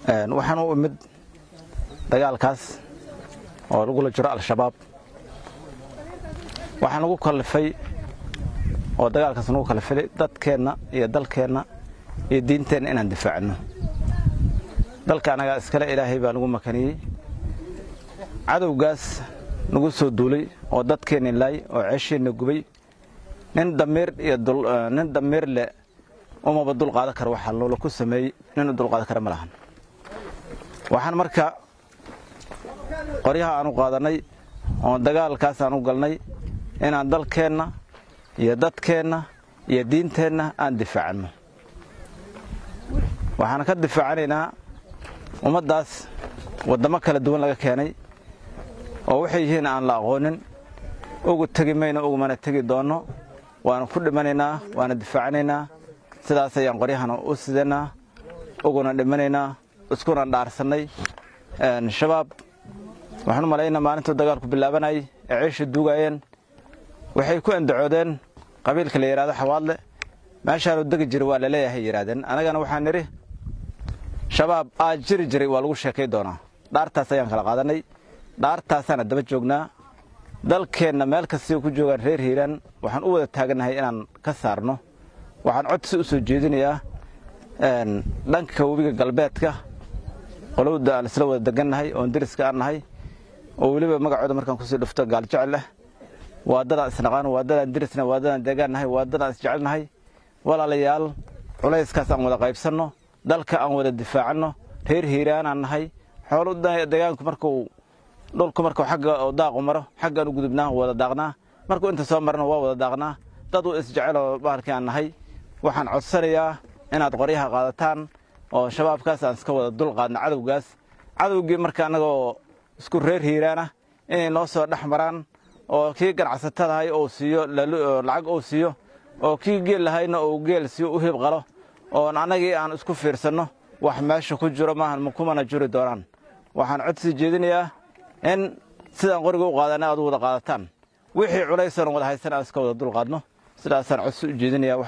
waxaan u imid dagaalkaas oo lagu la jiro al-shabaab waxaan ugu kalifay oo dagaalkaas ugu kalifay dadkeena iyo dalkeena iyo diinteena inaan difaacno dalka anaga iskale ilaahay baa nagu makaniyay cadowgaas nagu soo duulay oo dadkeena ilaahay oo ceesheena gubay nin dameer le uma badul qaada karo waxa loo ku sameeyay nin dul qaada karo malahan waxaan marka qoryaha aanu qaadanay oo dagaalkaas aanu galnay inaan dalkeena iyo dadkeena iyo diinteena aan difaacno waxaan ka difaacaynaa ummadaas wadamo kala duwan laga keenay oo waxay yihiin aan la aqoonin ugu tagimayna ugu mana tagi doono waana ku dhimanaynaa waana difaacaynaa sidaas ayaan qoryahana u sidanaa uguna dhimanaynaa iskuna dhaarsanay shabaab waxaan maleynaa maalinta dagaalku bilaabanay ee ciisha duugayeen waxay ku andacoodeen qabiilka la yiraahdo xawaadle meeshaan uu dagi jiray waa la leeyahay yiraahdeen anagana waxaan niri shabaab jiri waa lagu sheekay doonaa dhaartaas ayaan kala qaadanay dhaartaasana daba joognaa dalkeena meel kasta ku joogan reer Hiiraan waxaan u wada taaganahay inaan ka saarno waxaan codsi u soo jeedinayaa dhanka webiga galbeedka qolowda aan isla wada deganahay oo diriska aan nahay oo waliba magacooda markaan ku sii dhufto gaal jecel leh waadada isnaqaan waadada dirisna waadada deegaanahay waadada isjecelnahay walaalayaal culayskaas aan wada qaybsano dalka aan wada difaacno reer Hiiraan aan nahay xooluda deegaanku markuu dhulku markuu xagga daaq maro xaggan u gudubnaa wada daaqnaa markuu inta soo marno waa wada daaqnaa dad uu isjecel oo bahalkii aan nahay waxaan codsanayaa inaad qoryaha qaadataan oo shabaabkaas aan iska wada dul qaadno cadowgii marka anagoo isku reer Hiiraan ah inay noo soo dhaxmaraan oo kii ganacsatada ahay oo siiyo lacag oo siiyo oo kii geel lahayna oo geel siiyo u hib qalo oo anagii aan isku fiirsano wax meesha ku jiro maahan kumana jiri doonaan waxaan codsi jeedinayaa in sidaan qoriga u qaadanay aad wada qaadataan wixii culaysan wada haysan iska wada dul qaadno sidaasaan codsi u jeedinayaa